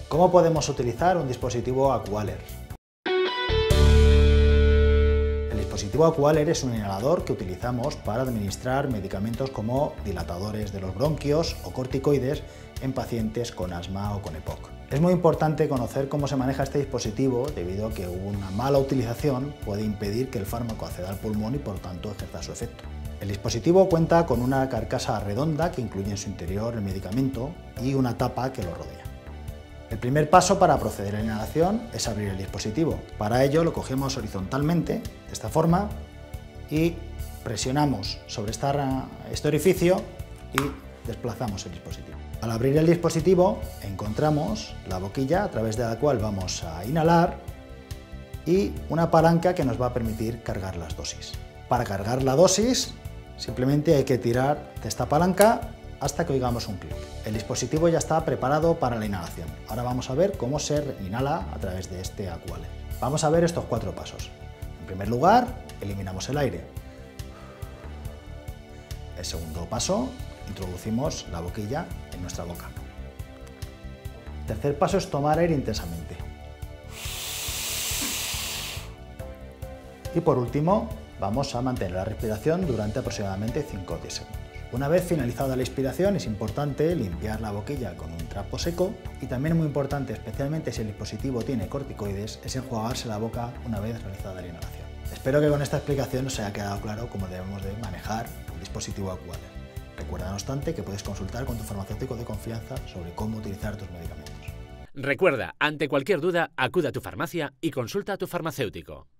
¿Cómo podemos utilizar un dispositivo AquaLer? El dispositivo AquaLer es un inhalador que utilizamos para administrar medicamentos como dilatadores de los bronquios o corticoides en pacientes con asma o con EPOC. Es muy importante conocer cómo se maneja este dispositivo debido a que una mala utilización puede impedir que el fármaco acceda al pulmón y por tanto ejerza su efecto. El dispositivo cuenta con una carcasa redonda que incluye en su interior el medicamento y una tapa que lo rodea. El primer paso para proceder a la inhalación es abrir el dispositivo. Para ello lo cogemos horizontalmente, de esta forma, y presionamos sobre este orificio y desplazamos el dispositivo. Al abrir el dispositivo encontramos la boquilla a través de la cual vamos a inhalar y una palanca que nos va a permitir cargar las dosis. Para cargar la dosis simplemente hay que tirar de esta palanca hasta que oigamos un clic. El dispositivo ya está preparado para la inhalación. Ahora vamos a ver cómo se inhala a través de este AquaLer. Vamos a ver estos 4 pasos. En primer lugar, eliminamos el aire. El segundo paso, introducimos la boquilla en nuestra boca. El tercer paso es tomar aire intensamente. Y por último, vamos a mantener la respiración durante aproximadamente 5 o 10 segundos. Una vez finalizada la inspiración, es importante limpiar la boquilla con un trapo seco y también muy importante, especialmente si el dispositivo tiene corticoides, es enjuagarse la boca una vez realizada la inhalación. Espero que con esta explicación os haya quedado claro cómo debemos de manejar el dispositivo AquaLer. Recuerda, no obstante, que puedes consultar con tu farmacéutico de confianza sobre cómo utilizar tus medicamentos. Recuerda, ante cualquier duda, acude a tu farmacia y consulta a tu farmacéutico.